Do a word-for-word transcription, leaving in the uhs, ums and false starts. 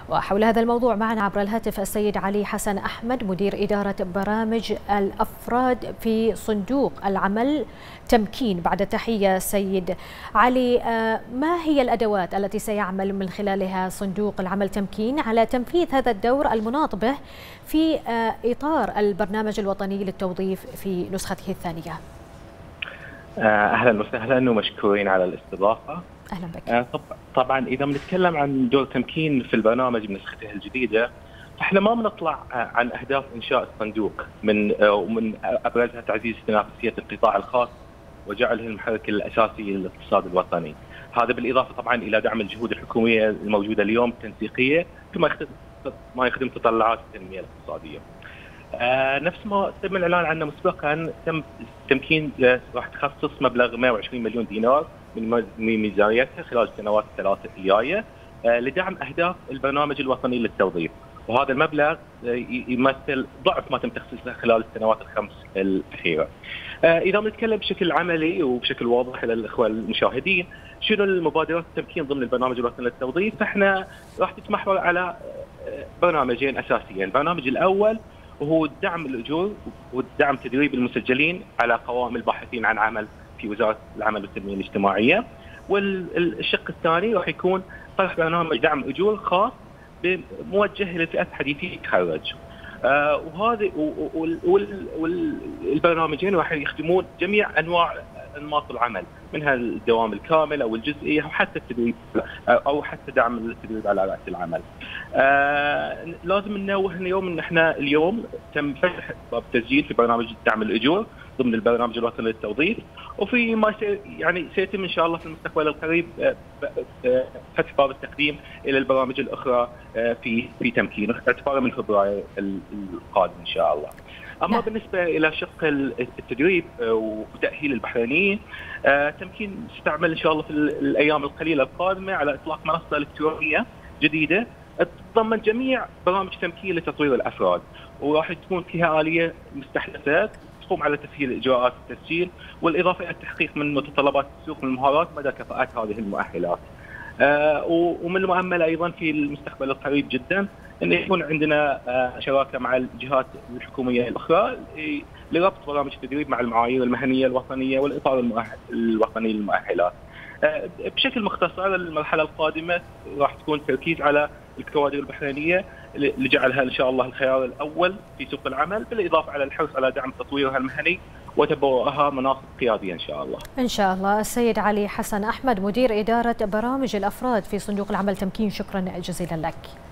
وحول هذا الموضوع معنا عبر الهاتف السيد علي حسن أحمد، مدير إدارة برامج الأفراد في صندوق العمل تمكين. بعد تحية سيد علي، ما هي الأدوات التي سيعمل من خلالها صندوق العمل تمكين على تنفيذ هذا الدور المناط به في إطار البرنامج الوطني للتوظيف في نسخته الثانية؟ أهلا وسهلا ومشكورين على الاستضافة. أهلا بك. طبعا إذا بنتكلم عن دور تمكين في البرنامج بنسخته الجديدة، فإحنا ما بنطلع عن أهداف إنشاء الصندوق من ومن أبرزها تعزيز تنافسية القطاع الخاص وجعله المحرك الأساسي للاقتصاد الوطني. هذا بالإضافة طبعا إلى دعم الجهود الحكومية الموجودة اليوم التنسيقية فيما يخدم ما يخدم تطلعات التنمية الاقتصادية. آه نفس ما تم الإعلان عنه مسبقا، تم تمكين راح تخصص مبلغ مئة وعشرين مليون دينار من ميزانيتها خلال السنوات الثلاث الجايه آه لدعم اهداف البرنامج الوطني للتوظيف، وهذا المبلغ يمثل ضعف ما تم تخصيصه خلال السنوات الخمس الاخيره. آه اذا بنتكلم بشكل عملي وبشكل واضح للاخوه المشاهدين شنو المبادرات التمكين ضمن البرنامج الوطني للتوظيف، فاحنا راح تتمحور على برنامجين اساسيين. البرنامج الاول وهو دعم الاجور ودعم تدريب المسجلين على قوائم الباحثين عن عمل في وزاره العمل والتنميه الاجتماعيه، والشق الثاني راح يكون طرح برنامج دعم اجور خاص موجه للفئات الحديثي التخرج. آه وهذه والبرنامجين راح يخدمون جميع انواع انماط العمل، منها الدوام الكامل او الجزئي او حتى التدريب او حتى دعم التدريب على راس العمل. آه لازم ننوه اليوم ان احنا اليوم تم فتح باب تسجيل في برنامج دعم الاجور ضمن البرنامج الوطني للتوظيف، وفي ما يعني سيتم ان شاء الله في المستقبل القريب فتح باب التقديم الى البرامج الاخرى في في تمكين اعتبارا من فبراير القادم ان شاء الله. اما لا. بالنسبه الى شق التدريب وتاهيل البحرينيين، تمكين تستعمل ان شاء الله في الايام القليله القادمه على اطلاق منصه الكترونيه جديده تتضمن جميع برامج تمكين لتطوير الافراد، وراح تكون فيها اليه مستحدثه تقوم على تسهيل اجراءات التسجيل والاضافه الى التحقيق من متطلبات السوق من المهارات مدى كفاءات هذه المؤهلات. آه ومن المؤمل ايضا في المستقبل القريب جدا ان يكون عندنا آه شراكه مع الجهات الحكوميه الاخرى لربط برامج التدريب مع المعايير المهنيه الوطنيه والاطار المؤهل الوطني للمؤهلات. آه بشكل مختصر المرحله القادمه راح تكون تركيز على الكوادر البحرينيه لجعلها ان شاء الله الخيار الاول في سوق العمل، بالاضافه على الحرص على دعم تطويرها المهني وتبوئها مناصب قياديه ان شاء الله. ان شاء الله. السيد علي حسن احمد، مدير اداره برامج الافراد في صندوق العمل تمكين، شكرا جزيلا لك.